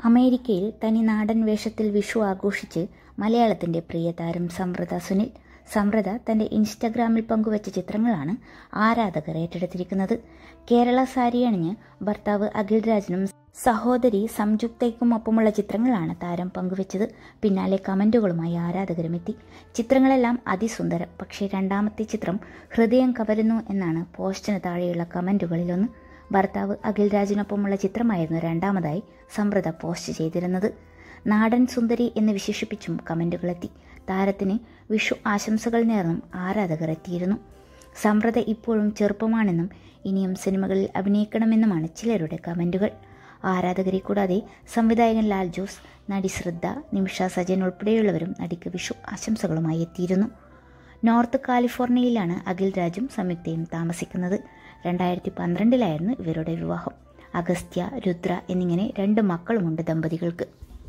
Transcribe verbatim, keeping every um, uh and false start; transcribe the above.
അമേരിക്കയിൽ തനി നാടൻ വേഷത്തിൽ വിഷു ആഘോഷിച്ച് മലയാളത്തിന്റെ പ്രിയ താരം സംവൃത സുനിൽ. സംവൃത തന്റെ ഇൻസ്റ്റഗ്രാമിൽ പങ്കുവച്ച ചിത്രങ്ങളാണ് ആരാധകർ ഏറ്റെടുത്തിരിക്കുന്നത്. കേരള സാരി അണിഞ്ഞ് ഭർത്താവ് അഖിൽ രാജിനും സഹോദരി സംയുക്തയ്ക്കുമൊപ്പമുള്ള ചിത്രങ്ങളാണ് താരം പങ്കുവച്ചത്. പിന്നാലെ കമന്റുകളുമായി ആരാധകരും എത്തി. ചിത്രങ്ങളെല്ലാം അതിസുന്ദരം, പക്ഷേ രണ്ടാമത്തെ ചിത്രം ഹൃദയം കവരുന്നു എന്നാണ് പോസ്റ്റിന് താഴെയുള്ള കമന്റുകളിലൊന്ന്. ഭർത്താവ് അഖിൽ രാജിനൊപ്പമുള്ള ചിത്രമായിരുന്നു രണ്ടാമതായി സംവൃത പോസ്റ്റ് ചെയ്തിരുന്നത്. നാടൻ സുന്ദരി എന്ന് വിശേഷിപ്പിച്ചും കമന്റുകളെത്തി. താരത്തിന് വിഷു ആശംസകൾ നേർന്നും ആരാധകർ എത്തിയിരുന്നു. സംവൃത ഇപ്പോഴും ചെറുപ്പമാണെന്നും ഇനിയും സിനിമകളിൽ അഭിനയിക്കണമെന്നുമാണ് ചിലരുടെ കമന്റുകൾ. ആരാധകരെ കൂടാതെ സംവിധായകൻ ലാൽ ജോസ്, നടി ശ്രദ്ധ, നിമിഷ സജൻ ഉൾപ്പെടെയുള്ളവരും നടിക്ക് വിഷു ആശംസകളുമായി എത്തിയിരുന്നു. നോർത്ത് കാലിഫോർണിയയിലാണ് അഖിൽ രാജും സംയുക്തയും താമസിക്കുന്നത്. രണ്ടായിരത്തി പന്ത്രണ്ടിലായിരുന്നു ഇവരുടെ വിവാഹം. അഗസ്ത്യ, രുദ്ര എന്നിങ്ങനെ രണ്ട് മക്കളുമുണ്ട് ദമ്പതികൾക്ക്.